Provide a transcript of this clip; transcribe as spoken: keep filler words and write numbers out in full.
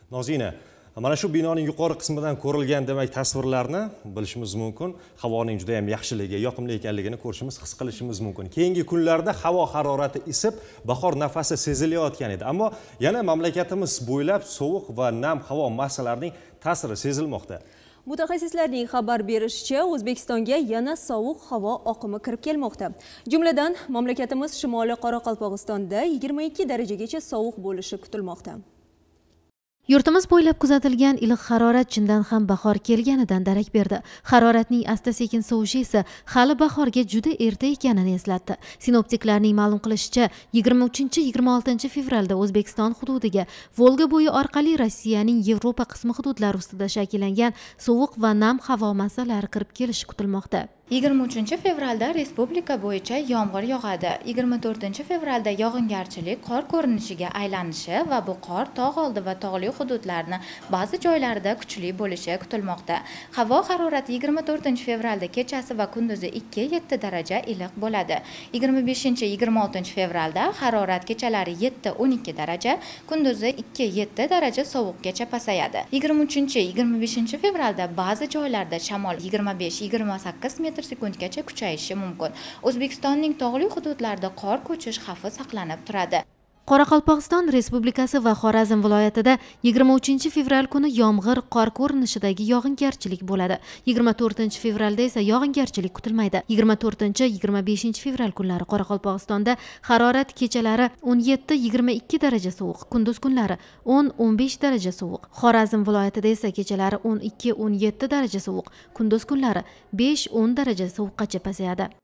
Nozina, mana shu binoning yuqori qismidan ko'rilgan demak tasvirlarni bilishimiz mumkin. Havoning juda ham yaxshiligi, yoqimli ekanligini ko'rishimiz, his qilishimiz mumkin. Keyingi kunlarda havo harorati isib, bahor nafasi sezilayotgan edi. Ammo yana mamlakatimiz bo'ylab sovuq va nam havo massalarining ta'siri sezilmoqda. Mutaxassislarning xabar berishicha, O'zbekistonga yana sovuq havo oqimi kirib kelmoqda. Jumladan, mamlakatimiz Shimoliy Qoraqalpog'istonda yigirma ikki darajagacha sovuq bo'lishi kutilmoqda. Yurtimiz bo'ylab kuzatilgan iliq harorat chindan ham bahor kelganidan darak berdi. Haroratning asta-sekin sovishi esa hali bahorga juda erta ekanini eslatdi. Sinoptiklarning ma'lum qilishicha, yigirma uchinchi yigirma oltinchi fevralda O'zbekiston hududiga Volga bo'yi orqali Rossiyaning Yevropa qismi hududlari ustida shakllangan sovuq va nam havo massalari kirib kelishi kutilmoqda. yigirma uchinchi fevralda respublika bo'yicha yomg'ir yog'adi. yigirma to'rtinchi fevralda yog'ingarchilik qor ko'rinishiga aylanishi va bu qor tog' oldi va tog'li hududlarni ba'zi joylarida kuchli bo'lishi kutilmoqda. Havo harorati yigirma to'rtinchi fevralda kechasi va kunduzi ikki yetti daraja iliq bo'ladi. yigirma beshinchi yigirma oltinchi fevralda harorat kechalari yetti o'n ikki daraja, kunduzi ikki yetti daraja sovuqgacha pasayadi. yigirma uchinchi yigirma beshinchi fevralda ba'zi joylarda shamol yigirma besh yigirma sakkiz metr sekundgacha kuchayishi mumkin. O'zbekistonning tog'li hududlarida qor ko'chish xavfi saqlanib turadi. Qoraqalpog'iston Respublikasi va Xorazm viloyatida yigirma uchinchi fevral kuni yomg'ir, qor ko'rinishidagi yog'ingarchilik bo'ladi. yigirma to'rtinchi fevralda esa yog'ingarchilik kutilmaydi. yigirma to'rtinchi yigirma beshinchi fevral kunlari Qoraqalpog'istonda harorat kechalari o'n yetti yigirma ikki daraja sovuq, kunduz kunlari o'n o'n besh daraja sovuq. Xorazm viloyatida esa kechalari o'n ikki o'n yetti daraja sovuq, kunduz kunlari besh o'n daraja sovuqqacha pasayadi.